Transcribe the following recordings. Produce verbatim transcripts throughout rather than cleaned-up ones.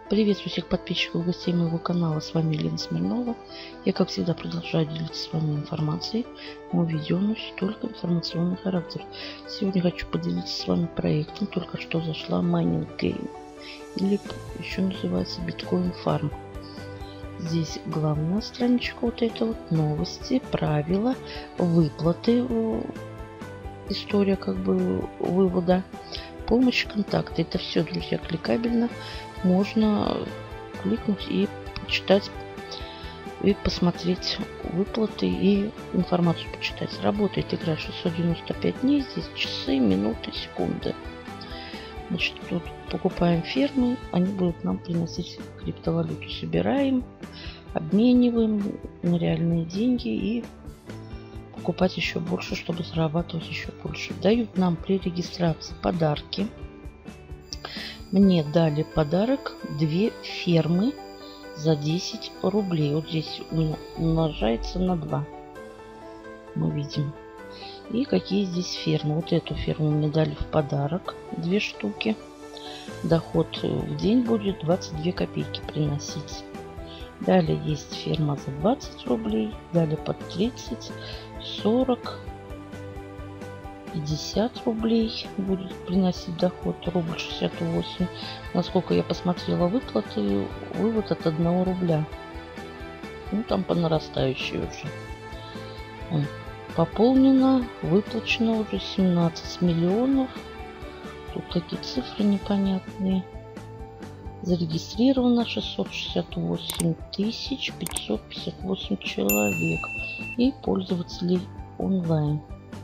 Приветствую всех подписчиков и гостей моего канала. С вами Елена Смирнова. Я, как всегда, продолжаю делиться с вами информацией. Мое видео носит только информационный характер. Сегодня хочу поделиться с вами проектом. Только что зашла Mining Game, или еще называется Bitcoin Farm. Здесь главная страничка, вот это вот новости, правила, выплаты, история как бы вывода, помощь, контакты. Это все, друзья, кликабельно. Можно кликнуть и почитать, и посмотреть выплаты и информацию почитать. Работает игра шестьсот девяносто пять дней. Здесь часы, минуты, секунды. Значит, тут покупаем фермы, они будут нам приносить криптовалюту. Собираем, обмениваем на реальные деньги и покупать еще больше, чтобы зарабатывать еще больше. Дают нам при регистрации подарки. Мне дали подарок две фермы за десять рублей. Вот здесь у меня умножается на два. Мы видим. И какие здесь фермы. Вот эту ферму мне дали в подарок. Две штуки. Доход в день будет двадцать две копейки приносить. Далее есть ферма за двадцать рублей. Далее под тридцать, сорок, пятьдесят рублей будет приносить доход, рубль шестьдесят восемь. Насколько я посмотрела выплаты, вывод от одного рубля. Ну, там по нарастающей уже. Пополнено, выплачено уже семнадцать миллионов. Тут такие цифры непонятные. Зарегистрировано шестьсот шестьдесят восемь тысяч пятьсот пятьдесят восемь человек. И пользователей онлайн.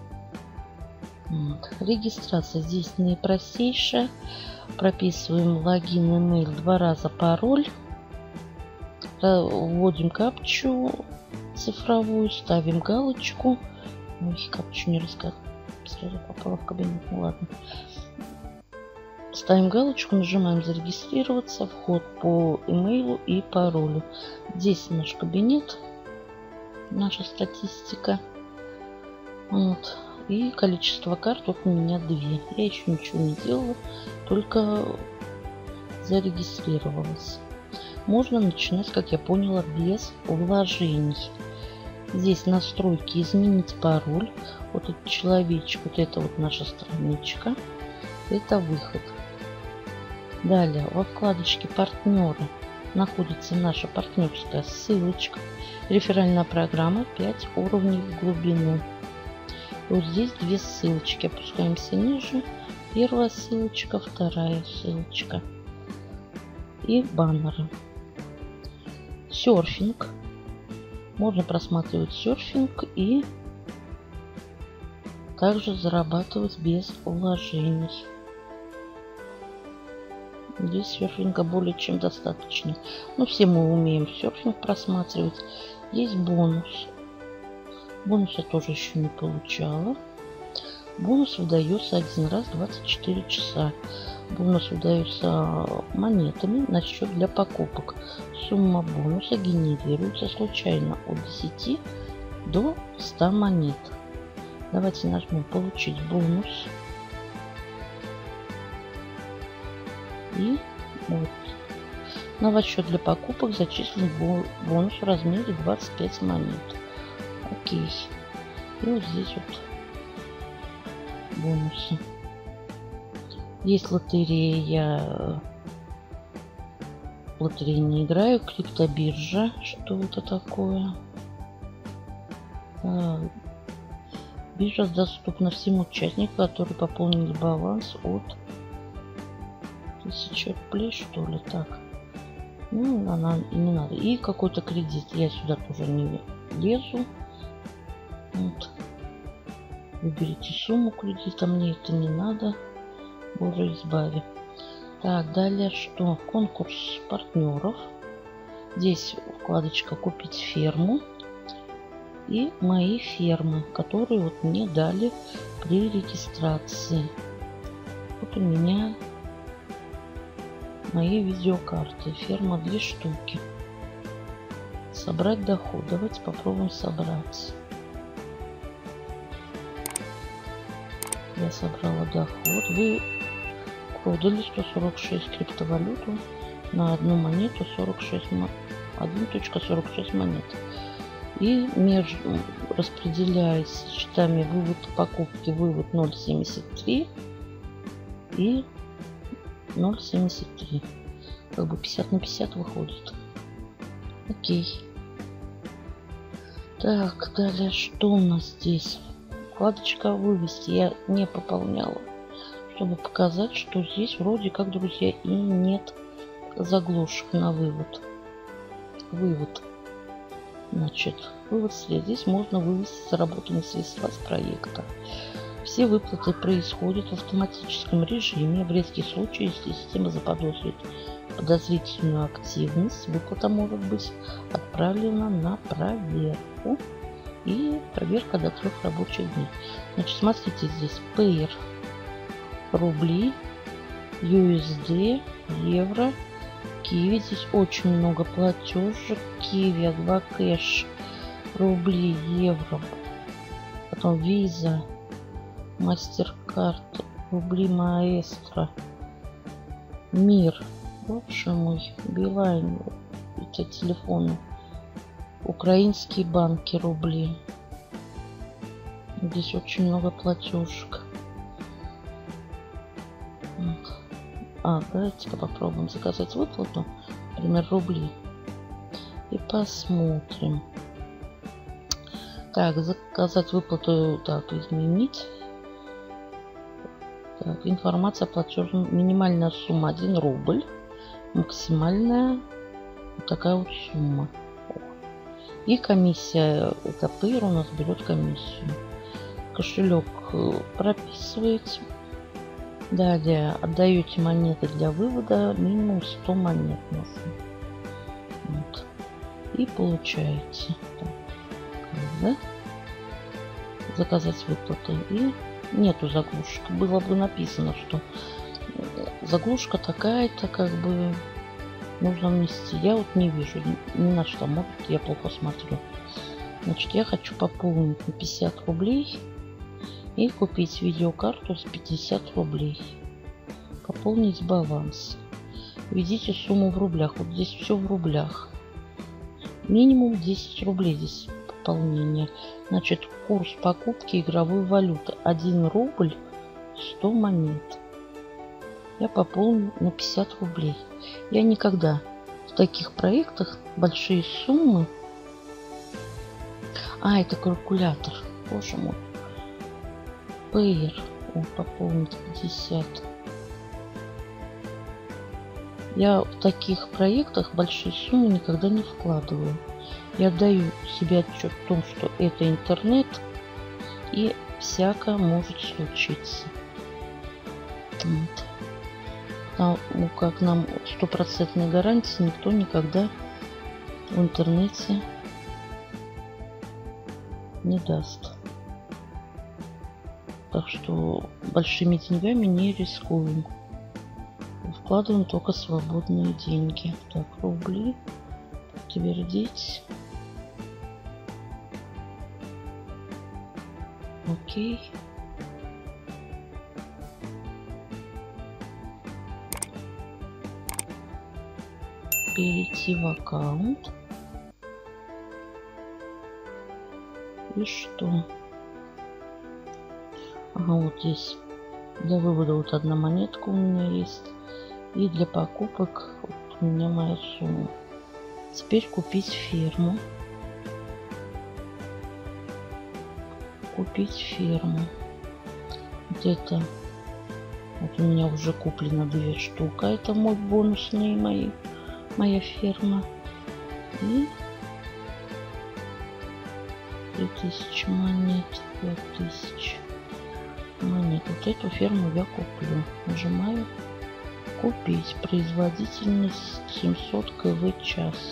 Вот. Регистрация здесь наипростейшая. Прописываем логин, имейл, два раза пароль. Вводим капчу цифровую, ставим галочку. Ой, капчу не рассказываю. Сразу попала в кабинет. Ну ладно. Ставим галочку, нажимаем зарегистрироваться, вход по имейлу и паролю. Здесь наш кабинет, наша статистика. Вот. И количество карт вот у меня две. Я еще ничего не делала, только зарегистрировалась. Можно начинать, как я поняла, без вложений. Здесь настройки, изменить пароль. Вот этот человечек, вот это вот наша страничка. Это выход. Далее во вкладочке партнеры находится наша партнерская ссылочка. Реферальная программа пять уровней в глубину. Вот здесь две ссылочки. Опускаемся ниже. Первая ссылочка, вторая ссылочка. И баннеры. Серфинг. Можно просматривать серфинг и также зарабатывать без вложений. Здесь серфинга более чем достаточно. Но все мы умеем серфинг просматривать. Есть бонус. Бонус я тоже еще не получала. Бонус выдается один раз двадцать четыре часа. Бонус выдается монетами на счет для покупок. Сумма бонуса генерируется случайно от десяти до ста монет. Давайте нажмем «Получить бонус». И вот. На ваш счет для покупок зачислен бонус в размере двадцать пять монет. Окей. И вот здесь вот бонусы. Есть лотерея. Я в лотереи не играю. Криптобиржа. Что это такое? А, биржа доступна всем участникам, которые пополнили баланс от тысячи рублей, что ли. Так. Ну, она и не надо. И какой-то кредит. Я сюда тоже не лезу. Вот. Выберите сумму кредита. Мне это не надо. Боже, избави. Так, далее что? Конкурс партнеров. Здесь вкладочка «Купить ферму». И мои фермы, которые вот мне дали при регистрации. Вот у меня мои видеокарты. Ферма две штуки. Собрать доход. Давайте попробуем собрать. Я собрала доход. Вы продали сто сорок шесть криптовалюту. на одну монету сорок шесть один точка сорок шесть монет. И между распределяется счетами вывод покупки, вывод ноль семьдесят три и ноль семьдесят три. Как бы пятьдесят на пятьдесят выходит. Окей. Так, далее что у нас здесь? Вкладочка вывести я не пополняла, чтобы показать, что здесь вроде как, друзья, и нет заглушек на вывод. Вывод. Значит, вывод след. Здесь можно вывести заработанные средства с проекта. Все выплаты происходят в автоматическом режиме. В редких случаях, если система заподозрит подозрительную активность, выплата может быть отправлена на проверку. И проверка до трех рабочих дней. Значит, смотрите, здесь Payer, рубли, ю эс ди, евро, Киви. Здесь очень много платежек. Киви, два кэш, рубли, евро, потом виза, мастеркард, рубли, маэстро, мир, боже мой, Билайн, это телефоны, украинские банки, рубли. Здесь очень много платежек. А, давайте-ка попробуем заказать выплату, например, рубли. И посмотрим. Так, заказать выплату, так, изменить. Так, информация о платеже. Минимальная сумма один рубль. Максимальная вот такая вот сумма. И комиссия, это Payer у нас берет комиссию. Кошелек прописываете. Далее отдаете монеты для вывода, минимум сто монет нужно. Вот. И получаете. Так, да? Заказать выплаты. И нету заглушек. Было бы написано, что заглушка такая-то, как бы нужно внести. Я вот не вижу ни на что. Может, я плохо смотрю. Значит, я хочу пополнить на пятьдесят рублей. И купить видеокарту с пятьдесят рублей. Пополнить баланс. Введите сумму в рублях. Вот здесь все в рублях. Минимум десять рублей здесь пополнение. Значит, курс покупки игровой валюты один рубль сто монет. Я пополню на пятьдесят рублей. Я никогда в таких проектах большие суммы... А, это калькулятор. Боже мой. Payer. О, пополнить пятьдесят. Я в таких проектах большие суммы никогда не вкладываю. Я даю себе отчет в том, что это интернет и всякое может случиться. Вот. Потому как нам стопроцентной гарантии никто никогда в интернете не даст. Так что большими деньгами не рискуем. Вкладываем только свободные деньги. Так, рубли. Подтвердить. Окей. Перейти в аккаунт. И что? Ага, вот здесь для вывода вот одна монетка у меня есть. И для покупок вот у меня моя сумма. Теперь купить ферму. Купить ферму. Вот это. Вот у меня уже куплено две штуки. Это мой бонусный, мои, моя ферма. И три тысячи монет. пять тысяч. Монет. Вот эту ферму я куплю. Нажимаю купить. Производительность семьсот киловатт час.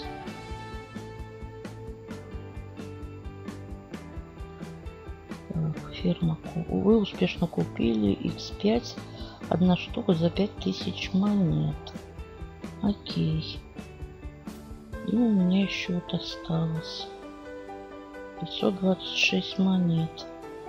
Так, ферма. Вы успешно купили икс пять. Одна штука за пять тысяч монет. Окей. И у меня еще вот осталось пятьсот двадцать шесть монет.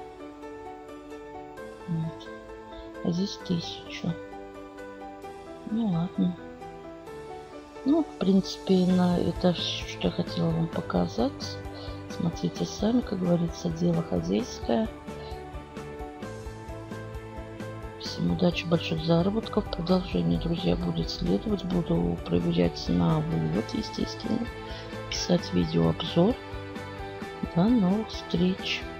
Вот. А здесь тысячу. Ну ладно. Ну, в принципе, на это что я хотела вам показать. Смотрите сами, как говорится, дело хозяйское. Всем удачи, больших заработков. Продолжение, друзья, будет следовать. Буду проверять на вывод, естественно. Писать видеообзор. До новых встреч.